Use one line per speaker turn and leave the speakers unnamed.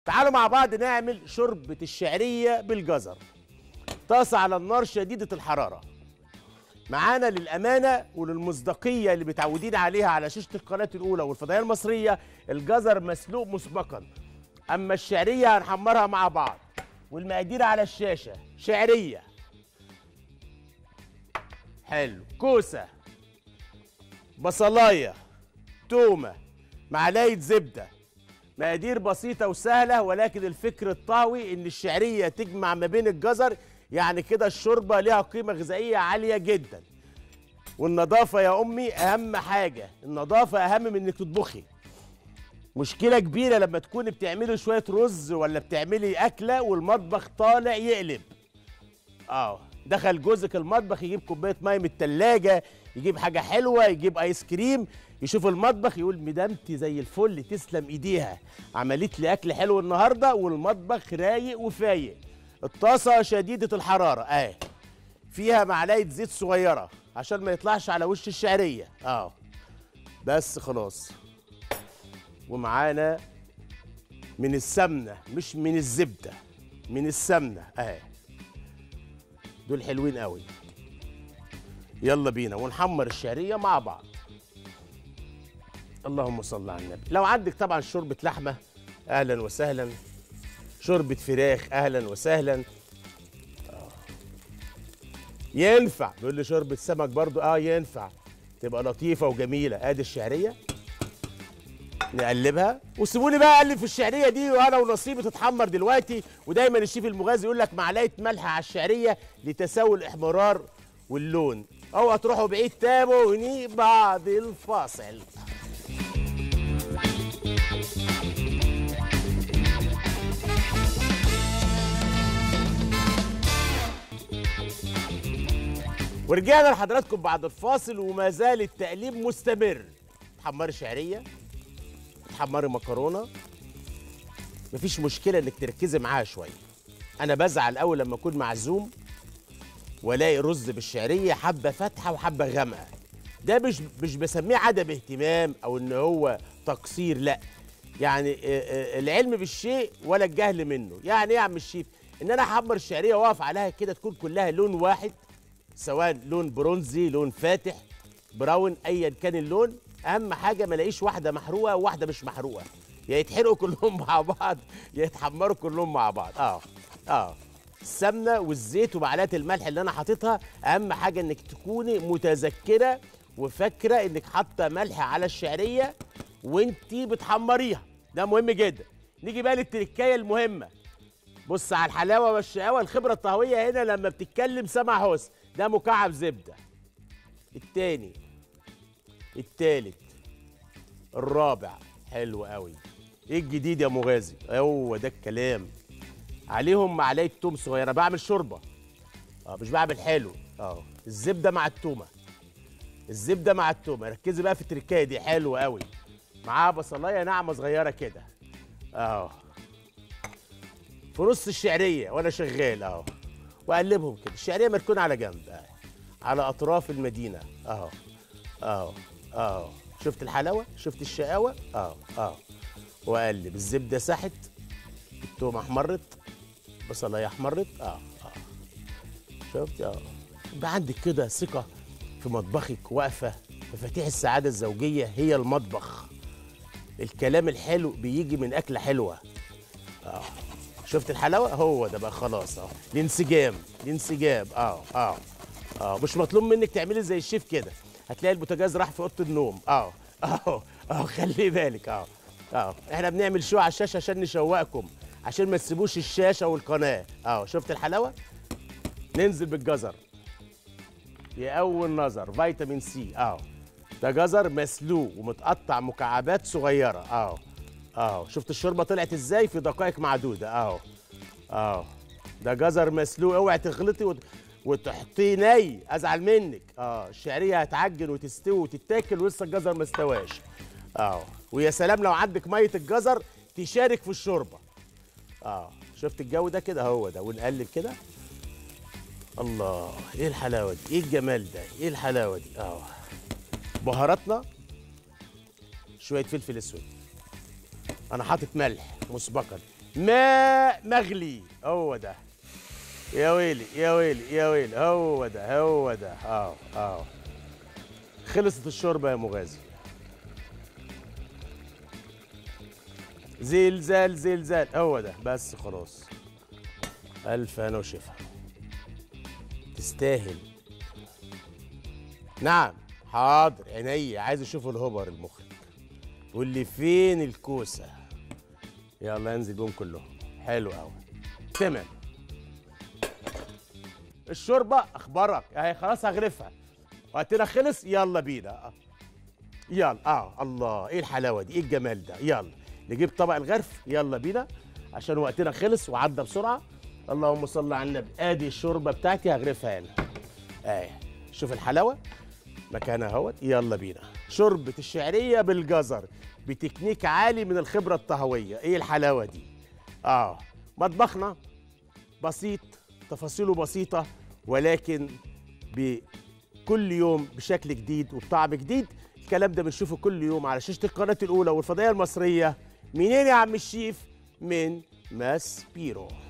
تعالوا مع بعض نعمل شوربه الشعريه بالجزر. طاسه على النار شديده الحراره. معانا للامانه وللمصداقيه اللي متعودين عليها على شاشه القناه الاولى والفضائيه المصريه، الجزر مسلوق مسبقا. اما الشعريه هنحمرها مع بعض. والمقادير على الشاشه. شعريه، حلو، كوسه، بصلايه، تومه، معلقه زبده. مقادير بسيطه وسهله، ولكن الفكر الطاوي ان الشعريه تجمع ما بين الجزر، يعني كده الشوربه ليها قيمه غذائيه عاليه جدا. والنظافه يا امي اهم حاجه، النظافه اهم من انك تطبخي. مشكله كبيره لما تكوني بتعملي شويه رز ولا بتعملي اكله والمطبخ طالع يقلب. دخل جوزك المطبخ يجيب كوبايه ميه من التلاجة، يجيب حاجه حلوه، يجيب ايس كريم، يشوف المطبخ يقول مدامتي زي الفل تسلم ايديها، عملت لي اكل حلو النهارده والمطبخ رايق وفايق. الطاسه شديده الحراره فيها معلقه زيت صغيره عشان ما يطلعش على وش الشعريه. بس خلاص. ومعانا من السمنه، مش من الزبده، من السمنه دول حلوين قوي. يلا بينا ونحمر الشعريه مع بعض. اللهم صل على النبي. لو عندك طبعا شوربه لحمه اهلا وسهلا، شوربه فراخ اهلا وسهلا. ينفع. بيقول لي شوربه سمك برضو ينفع، تبقى لطيفه وجميله. ادي الشعريه نقلبها، وسيبوني بقى اقلب في الشعريه دي وانا ونصيبي تتحمر دلوقتي. ودايما الشيف المغازي يقول لك معلقه ملح على الشعريه لتساوي الاحمرار واللون. اوعى تروحوا بعيد، تابعوني بعد الفاصل. ورجعنا لحضراتكم بعد الفاصل، وما زال التقليب مستمر. تحمري شعريه، تحمري مكرونه، مفيش مشكله انك تركزي معاها شويه. انا بزعل اول لما اكون معزوم والاقي رز بالشعريه حبه فاتحه وحبه غامقه. ده مش بسميه عدم اهتمام او ان هو تقصير، لا. يعني العلم بالشيء ولا الجهل منه. يعني ايه يا عم الشيف؟ ان انا احمر الشعريه واقف عليها كده تكون كلها لون واحد، سواء لون برونزي، لون فاتح، براون، ايا كان اللون. اهم حاجه ما الاقيش واحده محروقه وواحده مش محروقه، يا يتحرقوا كلهم مع بعض يا يتحمروا كلهم مع بعض. السمنه والزيت ومعلقه الملح اللي انا حاططها، اهم حاجه انك تكوني متذكره وفاكره انك حاطه ملح على الشعريه وانتي بتحمريها. ده مهم جدا. نيجي بقى للتركايه المهمه. بص على الحلاوه والشقاوه، الخبره الطهويه هنا لما بتتكلم سمع حسن. ده مكعب زبده. التاني، التالت، الرابع. حلو قوي. ايه الجديد يا مغازي؟ هو ده الكلام. عليهم معلقه توم صغيره. بعمل شوربه مش بعمل حلو. الزبده مع التومه، الزبده مع التومه. ركزي بقى في التركايه دي، حلوه قوي. معاها بصلايه ناعمه صغيره كده في نص الشعريه وانا شغال واقلبهم كده. الشعريه مركونه على جنب على اطراف المدينه. شفت الحلاوه؟ شفت الشقاوه؟ واقلب. الزبده ساحت، التومه احمرت، البصلايه احمرت. شفت؟ يبقى عندك كده ثقه في مطبخك، واقفه. مفاتيح السعاده الزوجيه هي المطبخ. الكلام الحلو بيجي من اكله حلوه. شفت الحلاوه؟ هو ده بقى خلاص. الانسجام، الانسجام. مش مطلوب منك تعملي زي الشيف كده، هتلاقي البوتاجاز راح في اوضه النوم. خلي بالك. احنا بنعمل شو على الشاشه عشان نشوقكم، عشان ما تسيبوش الشاشه والقناه. شفت الحلاوه؟ ننزل بالجزر. يا اول نظر فيتامين سي. ده جزر مسلوق ومتقطع مكعبات صغيره. شفت الشوربه طلعت ازاي في دقائق معدوده. ده جزر مسلوق. اوعي تغلطي وتحطيه ني، ازعل منك. الشعريه هتعجن وتستوي وتتاكل ولسه الجزر ما استواش. ويا سلام لو عندك ميه الجزر تشارك في الشوربه. شفت الجو ده كده؟ هو ده. ونقلب كده. الله، ايه الحلاوه دي؟ ايه الجمال ده؟ ايه الحلاوه دي؟ بهاراتنا شويه فلفل اسود. انا حاطط ملح مسبقا. ماء مغلي، هو ده. يا ويلي يا ويلي يا ويلي، هو ده هو ده. خلصت الشوربه يا مغازي. زلزال زلزال، هو ده بس خلاص. الف هنا وشفا، تستاهل. نعم حاضر عينيا، عايز اشوف الهوبر المخرج يقول لي فين الكوسه. يلا انزل بيهم كلهم. حلو قوي تمام. الشوربه اخبارك اهي، خلاص هغرفها، وقتنا خلص. يلا بينا يلا. الله، ايه الحلاوه دي، ايه الجمال ده. يلا نجيب طبق الغرف، يلا بينا عشان وقتنا خلص وعدى بسرعه. اللهم صل على النبي. ادي الشوربه بتاعتي هغرفها هنا اهي. شوف الحلاوه مكانها اهوت. يلا بينا. شوربه الشعريه بالجزر بتكنيك عالي من الخبره الطهويه. ايه الحلاوه دي. مطبخنا بسيط، تفاصيله بسيطه، ولكن بكل يوم بشكل جديد وبطعم جديد. الكلام ده بنشوفه كل يوم على شاشه القناه الاولى والفضائيه المصريه. منين يا عم الشيف؟ من ماس بيرو.